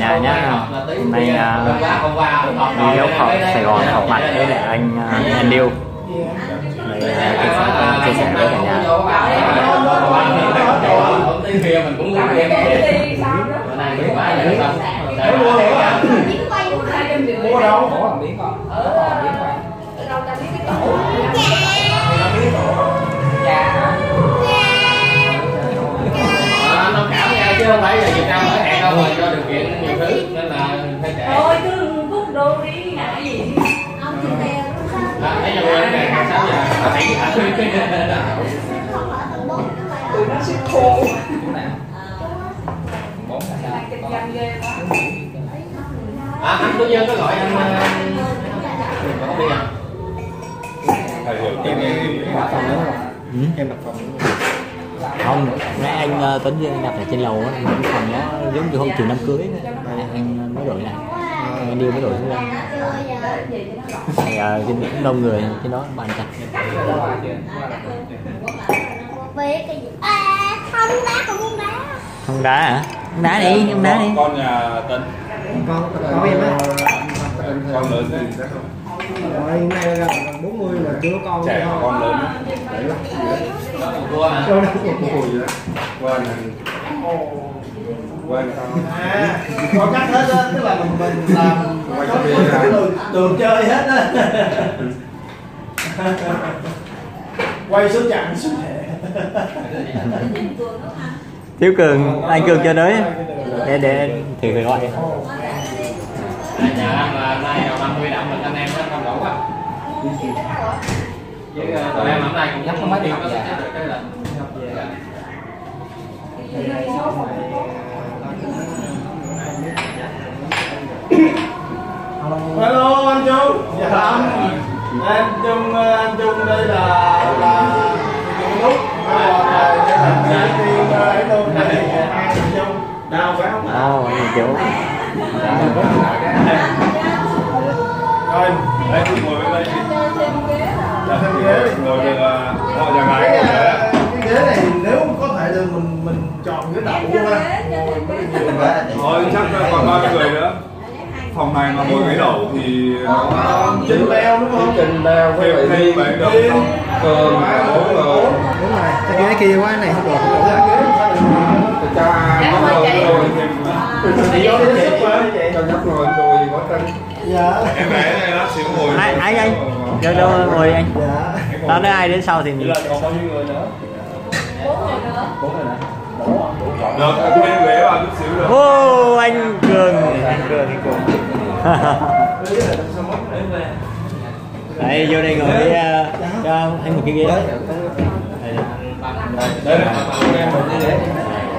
nhà nhá. Hôm nay đi dấu họp Sài Gòn họp mặt với lại anh Điêu. Đây chia sẻ với cả nhà. Mua đâu? Thông cảm nha, chứ không phải là Việt Nam mới hẹn đâu mà do điều kiện nhiều thứ nên là phải trễ. Thôi cứ cút đồ đi ngại gì. Ông chịu tiền Nãy giờ quên ngày 6 giờ. tụi nó ship khô. Anh Tú Dân có gọi anh không biết à? Em đặt phòng không, nãy anh Tuấn với anh đặt ở trên lầu á, phòng nó giống như hôm chiều đám cưới anh mới đổi lại, anh Điêu mới đổi xuống đây. Trên cũng đông người trên đó bàn chặt. Không đá hả? Không đá đi, không đá đi. Con nhà Tân. Con em á. Con lớn thì sẽ không. Rồi hôm nay là 40 mà chưa có con. Trẻ con lớn. Vua hả? Quên quên không? Con cắt hết á, tức là mình làm tường chơi hết á. Quay số chặn số hệ. Thiếu Cường, anh Cường cho đấy. Để thử gọi. Nhà anh là nay 50 đậm mình anh em nó không đủ á. Với tụi em hôm nay cũng nhắc có mấy điều có thể được cái là Hello anh Trung. Dạ anh Trung đây là lúc đau quá không? Chỗ. Rồi, đây thì ngồi bên đây đi. Là cái ghế ngồi được họ nhà gái ngồi đấy. Cái ghế này nếu có thể là mình chọn cái đậu ha. Thôi chắc còn bao nhiêu người nữa. Phòng này mà ngồi ghế đậu thì nó Trình beo đúng không? Trình beo với lại mấy đậu cơm 4 người. Đúng rồi, cái ghế kia quá này không được, không được. Cho nó rồi thêm cho nhóc rồi tôi có tên. Dạ. Em bé này nó xíu ngồi. Anh đâu ngồi anh. Dạ. Tao nói ai đến sau thì mình. Còn bao nhiêu người nữa? 4 người nữa. Được, thêm ghế vào chút xíu được. Ô, anh Cường. Đấy, vô đây ngồi đi cho anh một cái ghế. Đây là em một cái ghế.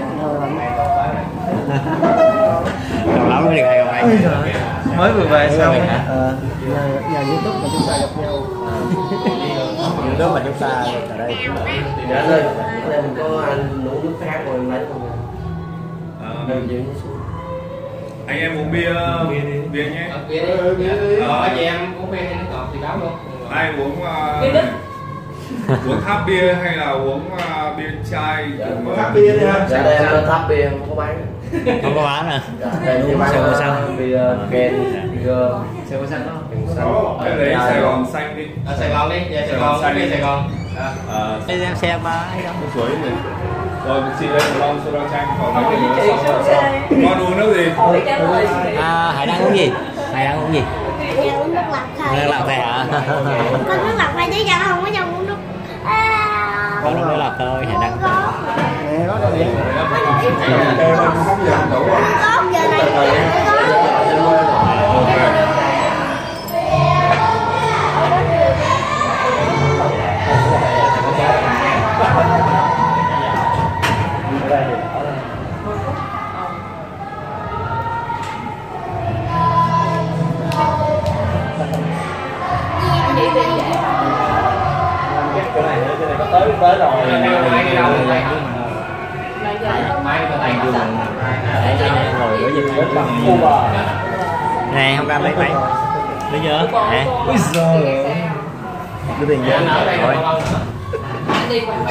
Còn lắm mới được hay không anh? Mới vừa về xong hả? Nhà YouTube mà chúng ta gặp nhau. YouTube mà chúng ta ở đây. Dạ ơi, đây mình có anh nấu nước khác rồi lấy không? Anh em uống bia nhé. bia đi. Ở chị em uống bia hay nước ngọt thì báo luôn. Ai uống uống tháp bia hay là uống bia chai? Tháp bia đi ha. Dạ đây em tháp bia không có bán. Không có bán à? Đây chỉ bán Sài Gòn bia Ken, bia Sài Gòn xanh đó. Em lấy Sài Gòn xanh đi. Ở Sài Gòn đi, về Sài Gòn, đi Sài Gòn. Đây em xem ấy đâu. Suối này. Rồi chị lấy một lon soda chanh còn mấy cái nữa xong rồi. Con uống nước gì? Hải đang uống gì? Hải đang uống gì? Uống nước lọc thôi. Nước lọc về hả? Con nước lọc thôi chứ giờ không có dòng uống nước. Có nước lọc thôi, Hải đang. Có giờ này tới rồi. Ngồi đối diện rất bằng nè, không cam lấy máy bây giờ nè. Ui giời, cái tiền giá rồi.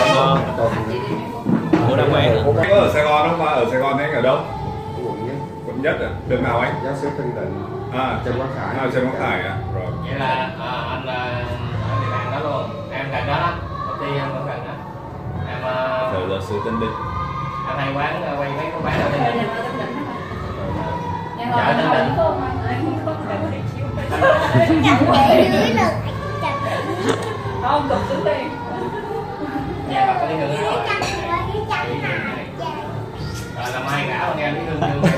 Ủa đang quen có ở Sài Gòn không? Ở Sài Gòn anh ở đâu? nhất à? Đường nào anh? Giáo sư Tân Định. Trần Quang Khải. Trần Quang Khải à? Rồi. Vậy là anh là ở địa bàn đó luôn. Em gần đó đó. Công ty em cũng gần đó. Em Giáo sư Tân Định. em hay quán quay mấy cái quán ở Tân Định. Chợ Tân Định. Chặt chạy dưới lực. Không, cục xuống đi. Nhà bà có đi hương rồi. Rồi làm ai cả mà nghe đi hương hương.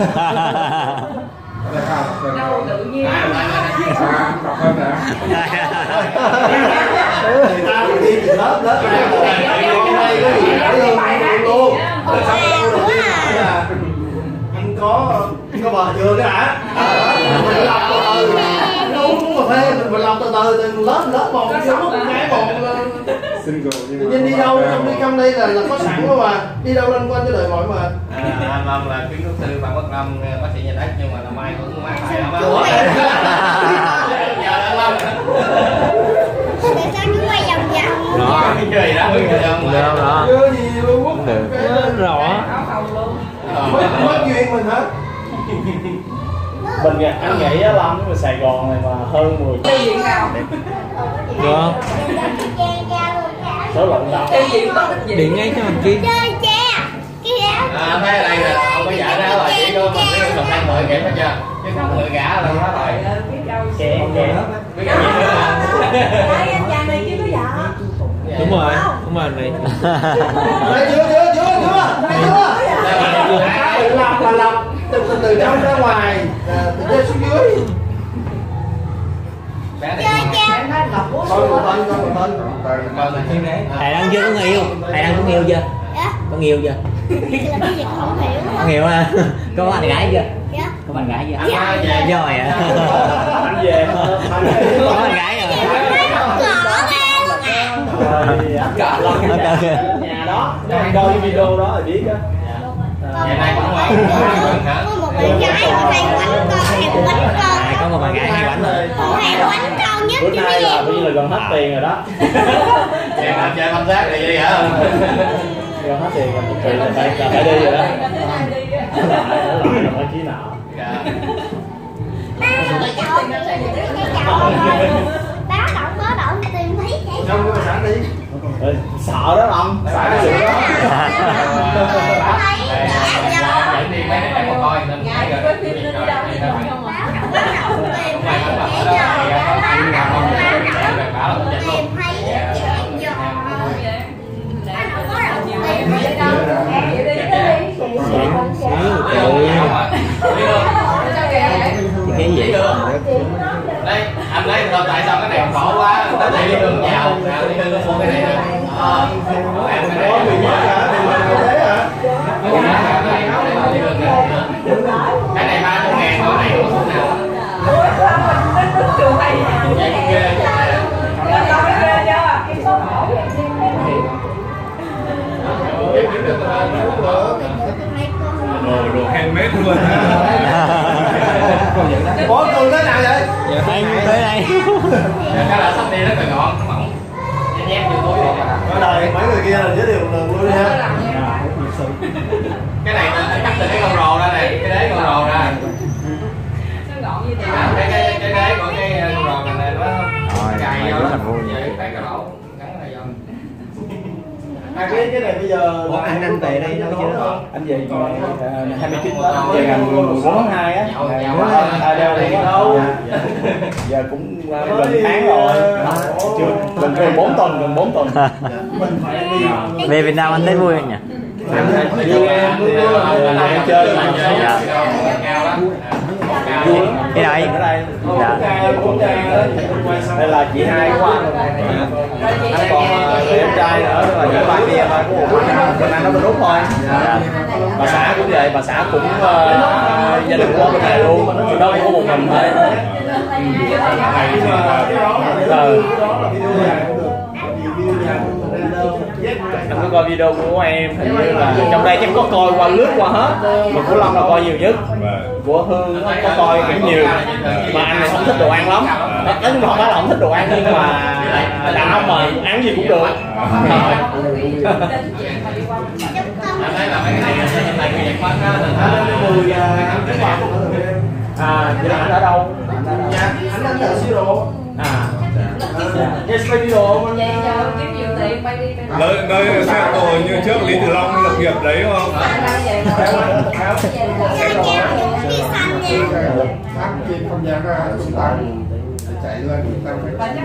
Đâu tự nhiên. Đọc hơn nè. Người ta đi từ lớp này có gì luôn. Anh có bò chưa cái hả? Mình lọc từ từ. Đúng mà phê mình lọc từ từ lớp một vô lúc cái một. Tự đi đâu trong đây là có sẵn luôn mà. Đi đâu lên quanh cho đợi mọi mà. Anh Lâm là kiến trúc sư Phạm Quốc Lâm, bác sĩ nhà đất nhưng mà năm nay cũng mát tay lắm á. Giờ anh Lâm. Tại sao chúng quay vòng vòng? Đó. Cái chơi đó, Được đó. Chưa gì luôn Quốc. Được. Rõ. Áo phồng luôn. Mất duyên mình hả? Mình anh nghĩ á Lâm ở Sài Gòn này mà hơn 10 Tiêu diện nào? Được không? số lượng đâu. Tiêu diện có thích gì? Điện ngay cho mình kia. Chơi che. Thấy ở đây nè, không có vợ đó rồi, chỉ có mình cái cầm tay 10 kiểm hết chưa? Chứ không 10 gã là nó rồi. Biết đâu Chè chè. Biết cái gì nữa không? Đấy, anh chàng này chưa có vợ. Đúng rồi này. Chưa. Làm từ trong ra ngoài, từ trên xuống dưới. Em thấy Ngọc Quốc Coi một xuống. tên. Thầy đang chưa có người yêu. Thầy đang có người yêu chưa? Dạ. Có người yêu chưa? Là cái gì không hiểu. Không hiểu ha. Có bạn gái chưa? Dạ. Có bạn gái chưa? Anh về. Rồi à. Anh về. Có bạn gái rồi. Anh cả Lâm nhà đó. Anh coi cái video đó rồi biết á. Ngày nay cũng ở gần hả? Có một bạn gái hay quánh con. Có một bạn gái hay quánh rồi. Hay quánh con nhất Bữa chứ nay là bây giờ là gần hết tiền rồi đó. Chơi thăm sát thì gì hả? Gần hết tiền rồi, tiền là phải đi rồi đó. Lại phải chí nào. Báo động báo động tìm thấy cái Trong cái sẵn đi. Sợ đó Lâm, sợ cái gì đó. Dẫn đi mấy cái một coi nên thấy rồi. Cái gì? Đây, anh lấy rồi tại sao cái này khổ quá, tới đây đi đường vào, đi đường mua cái này được. Em cái Có người nhà cả thì mình thế hả? cái này 300.000 có này có thuốc nào? Trường hay Vậy cũng ghê. Đồ handmade luôn. Có tôi thế nào vậy? Anh tới đây. Cái là sắp đi rất là gọn, mỏng. Nhét vô túi rồi. Ở đây mấy người kia là giới thiệu luôn đi ha. Cái này nó cắt từ cái con rồ ra này, cái đế con rồ ra. nó gọn như thế. Cái đế của cái con rồ này nó cài vô đó. vui. Vậy cái lỗ gắn này vô. Cái này bây giờ Ủa, anh về đây đâu chứ? Anh về 29 Tết, về ngày 14 tháng 2 á. Đeo này đâu. Giờ cũng gần tháng rồi. Chưa, gần 4 tuần, gần 4 tuần. mình phải đi. Về Việt Nam anh thấy vui không nhỉ? Đi chơi mà. Cái đây. Dạ. Đây là chị hai của anh. Anh còn em trai nữa là những ba kia thôi, bên anh nó bên Úc thôi. Bà xã cũng vậy, bà xã cũng gia đình của bên này luôn, đó có một mình thôi. Anh có coi video của em, hình như là trong đây chắc có coi qua lướt qua hết, mà của Lâm là coi nhiều nhất, của Hương có coi cũng nhiều, mà anh này không thích đồ ăn lắm. Nói chung là không phải là không thích đồ ăn nhưng mà đàn ông mà ăn gì cũng được. Chúng con Anh thấy là mấy cái này là cái nhạc quán á. Cái mùi cái bạc vậy anh ở đâu? dạ anh đang ở siro Yes, video mà Vậy giờ kiếm nhiều tiền bay đi nơi xe tổ như trước Lý Tử Long lập nghiệp đấy đúng không? phát trên không gian ra trung tâm chạy lên trung tâm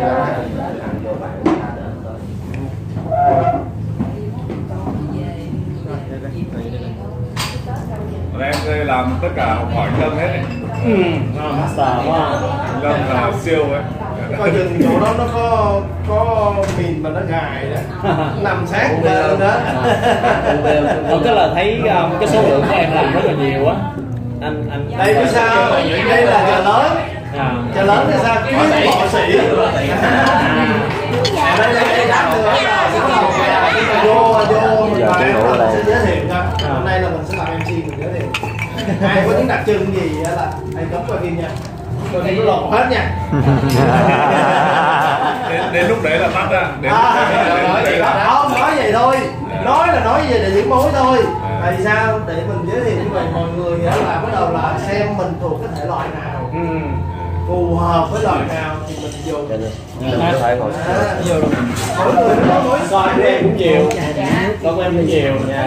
Em đây làm tất cả học hỏi Lâm hết ấy. master quá. Lâm là siêu ấy. coi chừng chỗ đó nó có mìn mà nó gài đó nằm sát lên đó Tức là thấy cái số lượng của em làm rất là nhiều á. Anh đây biết sao đây là chợ lớn chợ lớn thì sao cái họ sĩ đây vô mình nói là mình sẽ giới thiệu nha. Hôm nay là mình sẽ làm MC mình giới thiệu ai có những đặc trưng gì là anh cấm coi phim nha, coi phim nó lột hết nha. Đến lúc đấy là tắt ra. Không nói vậy thôi, nói là nói về để diễn mối thôi. Tại vì sao để mình giới thiệu như vậy mọi người là bắt đầu là xem mình thuộc cái thể loại nào, phù hợp với loại nào thì mình dùng. vô luôn. Mỗi người nó có mối Coi của em cũng nhiều, coi của em cũng nhiều nha.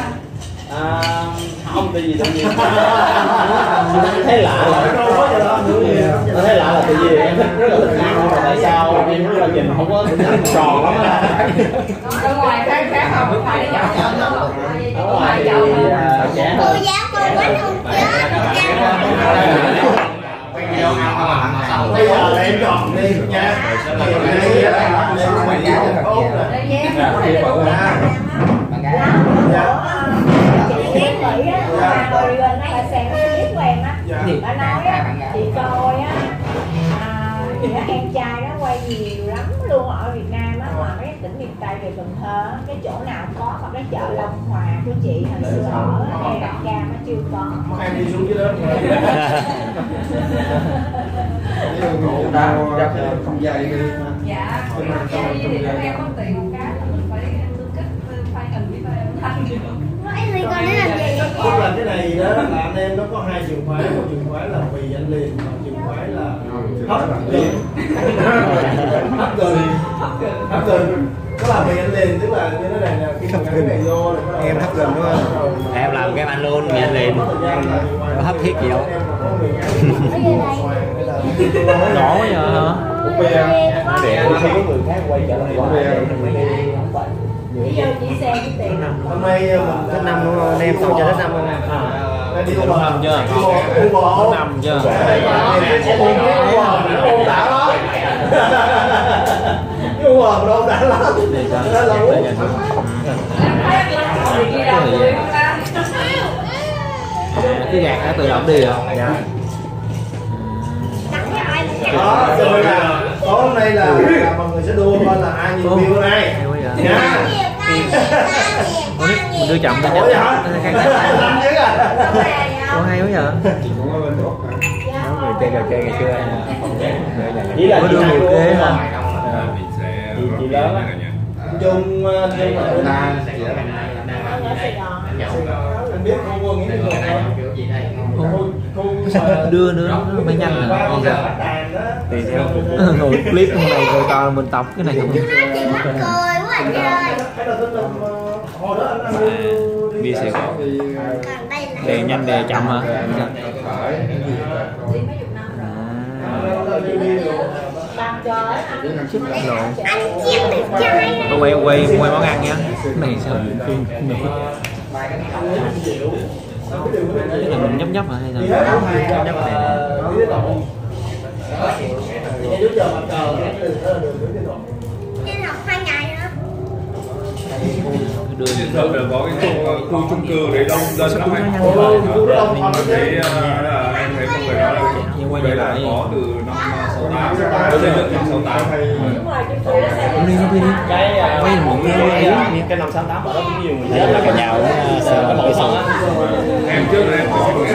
Không tự gì tự nhiên. Thấy lạ là tôi thấy lạ là tự nhiên em thích rất là thích ăn, mà tại sao em rất là nhìn không có tròn lắm á. ở ngoài khác không, ở ngoài đi dạo Ở ngoài thì trẻ Cô hơn. giáo cô quánh không bây giờ là em chọn đi nha. Đây là mình giáo được tốt rồi. Chị Mỹ á, hồi gần nó là xem cái clip của em á, bà nói á, chị coi á, thì em trai đó quay nhiều lắm luôn ở Việt Nam á, ngoài mấy tỉnh miền Tây về Cần Thơ, cái chỗ nào có, hoặc cái chợ Long Hòa của chị hồi xưa ở hay Đà Cam nó chưa có. Em đi xuống dưới đó. Không dày đi. dạ thì em có tiền một cái là mình phải tương kết phải hình với thanh Nói Ly con nó làm gì Tức là cái này đó là anh em nó có hai trường phái, một trường phái là vì anh liền, một trường phái là hấp liền. Hấp gần. Có là vì anh liền, tức là như thế này nè, khi mà cái này vô là Em hấp gần đúng không? Em làm cái anh luôn, nghe liền. Có hấp thiết gì đâu. Nhỏ quá giờ hả? Để khi có người khác quay trở lại Bây giờ chị xem cái tiền hôm nay mình Thích năm đúng không? Em không cho thích năm không? đi cô bò chưa? cô bò Năm chưa? cô đã lắm cô bò đâu đã lắm đó là Cái gạt nó tự động đi rồi. Dạ. đó cho nên là tối hôm nay là mọi người sẽ đua coi là ai nhiều view này nha. Mình đưa chậm thôi Ủa vậy hả? Năm chứ à? Có hay quá vậy? Người chơi trò chơi ngày xưa chỉ là đưa người kế thôi. Mình sẽ chị lớn á. Chung ở Sài Gòn. anh biết cô Quân nghĩ Đưa nữa nó mới nhanh là con sao tùy theo ngồi clip hôm nay rồi tao mình tập cái này không Chị mắc cười quá anh ơi. bia sẽ có Còn đây là đề nhanh đề chậm hả? Làm cho anh chiếm được trai. Tôi quay món ăn nha. Cái này sao phim nữa? Cái này mình nhấp nhấp hả hay sao? Nhấp nhấp này Trên học 2 ngày nữa. đưa Đâu là có cái khu chung cư đấy đông dân lắm anh. Thấy em thấy mọi người nói là quay đây là lại có từ năm 68, xây dựng năm 68. Không đi không đi quay một cái năm 68 ở đó cũng nhiều người đây là cả nhà cái bộ phận á. Em trước đây em có một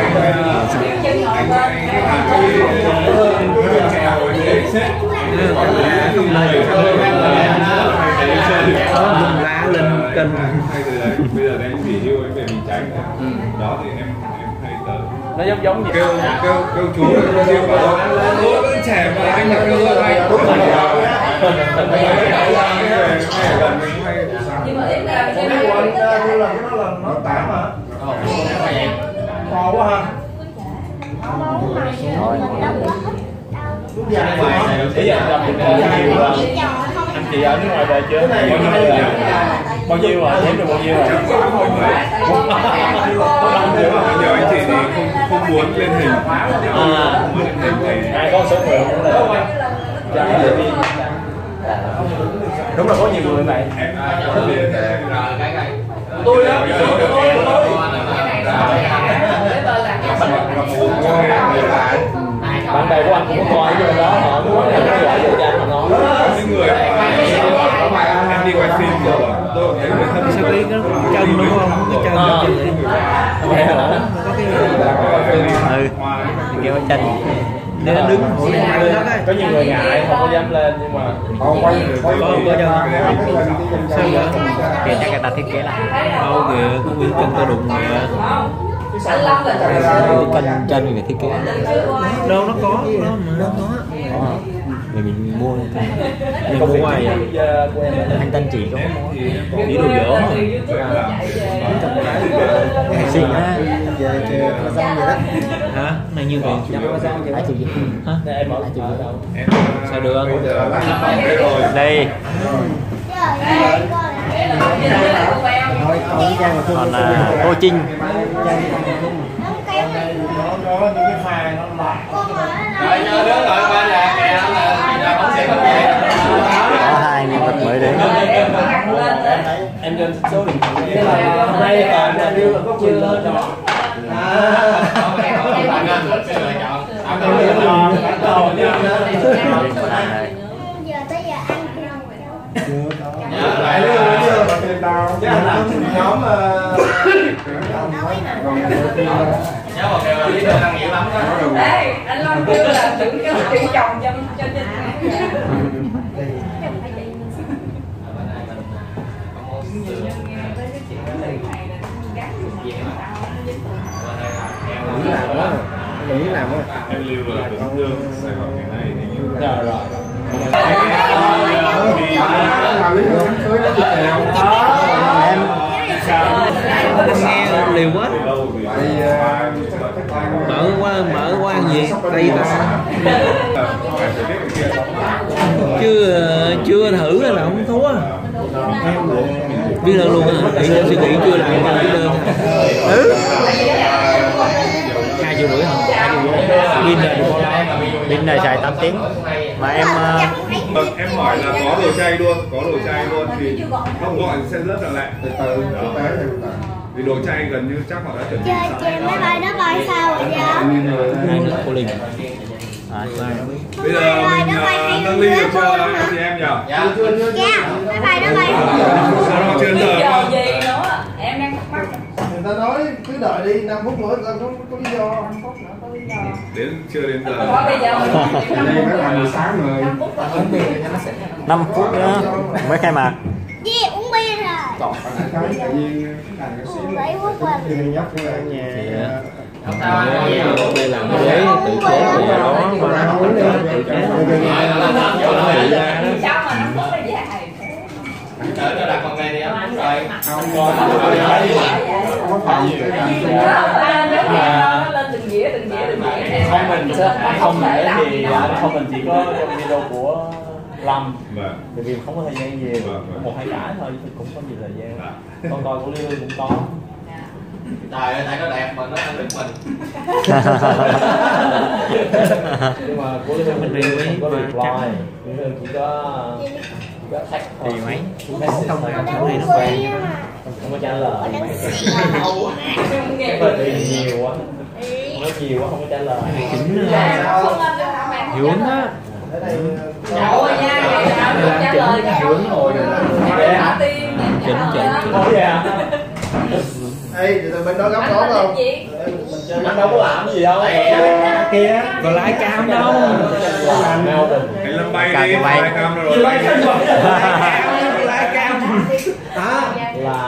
lên lá lên kênh Em hay từ đấy, bây giờ em nghỉ hưu em về Bình Chánh rồi. Đó thì em hay tới. Nó giống như Kêu chú riêng bảo tôi vẫn trẻ mà anh là kêu tôi hay. Đúng rồi. Nhưng mà ít là Cái của anh như là cái nó 8 mà. To quá ha. Lúc dài bây giờ anh chị ở nước ngoài về chưa? Bao nhiêu rồi? Đếm được bao nhiêu rồi? Nhiều anh chị thì không muốn lên hình. Ai có số người cũng là đúng là có nhiều người vậy. Tôi đó. Bạn bè của anh cũng có coi cái đó, họ nói là nó gọi cho anh, họ nói Những người em đi quay phim rồi tôi thấy người thân Sao cái chân đúng không? Cái chân vậy hả? kêu chân để nó đứng hộ lên mặt đó đấy. Có nhiều người ngại không có dám lên nhưng mà Có chân sao vậy? Kìa chắc người ta thiết kế lại. Đâu kìa, có miếng chân ta đụng kìa. anh Long là Chân người thiết kế. Đâu nó có, nó có. Mình mua mình mua ngoài anh tên chị có chỉ đồ dở xì á hả này như vậy hả chị gì hả em ở chị ở đâu? sao được đây còn cô Trinh có những cái pha nó lạ. Rồi nhớ đứa gọi qua nhà kìa là bóng xịn không vậy? có 2 nhân vật mới đến Em cho số điện thoại hôm nay toàn là có quyền lên rồi. Giờ tới giờ ăn Nhớ lại Chứ anh làm nhóm nhớ một điều là lý do ăn nhiều lắm đó. Ê, anh Long kêu là đừng kêu chị chồng cho Trinh. nghĩ làm á. em lưu là Bình Dương Sài Gòn ngày nay thì như Rồi. em nghe liều quá mở qua ăn gì đây ta chưa thử là không thua biết đâu luôn à suy nghĩ chưa làm cái đơn 2,5 triệu hả pin này được bao lâu pin này xài 8 tiếng mà em hỏi là có đồ chay luôn thì không gọi sẽ rất là lẹ từ vì đồ chay gần như chắc họ đã chuẩn bị chơi máy bay nó bay sao rồi giờ? hai nước cô Linh bây giờ mình nâng ly được cho anh chị em nhỉ? Dạ. Dạ, máy bay nó bay. Sao chưa giờ Giờ gì nữa? Em đang thắc mắc. Người ta nói cứ đợi đi 5 phút nữa không có lý do. 5 phút nữa có lý do. đến chưa đến giờ Có bây giờ mình 5 phút. sáng rồi. 5 phút là không biết. 5 phút nữa mới khai mạc Gì uống bia rồi. Lấy quốc quỳnh. Nhóc ở nhà. đây làm cái giấy tự chế của đó mà nó tự chế Sao mà 5 phút nó dài? Đợi cho đặt con này đi em đúng rồi. Nó lên từng dĩa. Không mình không để thì không mình chỉ có trong video của Lâm. Bởi vì không có thời gian nhiều, 1-2 cái thôi chứ cũng không nhiều thời gian. Con coi của Lily cũng có. Trời ơi, tại nó đẹp mà nó ăn được mình. Nhưng mà của Lily mình không có reply, chỉ có tag thì mấy Nó này nó uống quen bia mà. không có trả lời. Nghe Bởi vì nhiều quá, nó nhiều quá không có trả lời. chính hiệu ứng á Ôi nha, trả lời chỉnh Ủa vậy à? Ê, tụi bên đó gấp đó không? Anh đâu có làm gì đâu. Kia. còn lái cam đâu hãy lâm bay Cam đi bay. bay cam rồi Lái cam. Hả? Là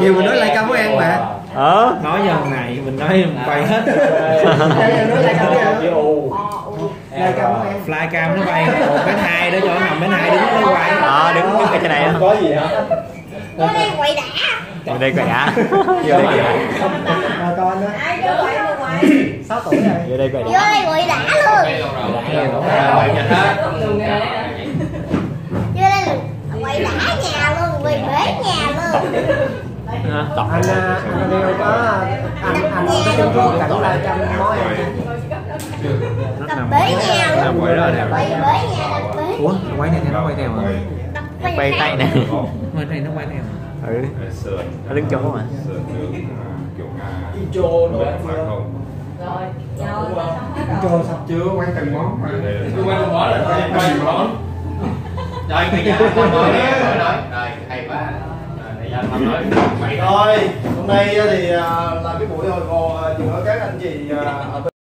nhiều mình nói lại cam với ăn mà. Nói giờ này mình nói bay hết. Nói lại cam với ăn. Flycam nó bay 1m2 đó, cho nó nằm 1m2 đứng nó quay. Đứng cái trên này đó. Có gì hả? Vô đây quậy đã. Vô đây quậy đã. Vô đây quậy đã. Con đó. Ai vô quậy vô quậy. 6 tuổi rồi. Vô đây quậy Vô đã. đây quậy đã luôn. Vô đây quậy đã nhà luôn, quậy bể nhà luôn. Anh đều có anh có chung cảnh là trăm mối Tập bể nhà luôn. Quậy đó nè. Quậy bể nhà tập bể. Ủa, quay này nó quay theo mà. Quay tay nè. Quay này nó quay theo. Nó đứng chỗ mà. Kiểu Chô nữa. Trô sắp chưa quay từng món mà. Quay từng món là quay từng món. Rồi bây giờ nói rồi hay quá. Thôi, hôm nay thì làm cái buổi hồi còn chữa các anh chị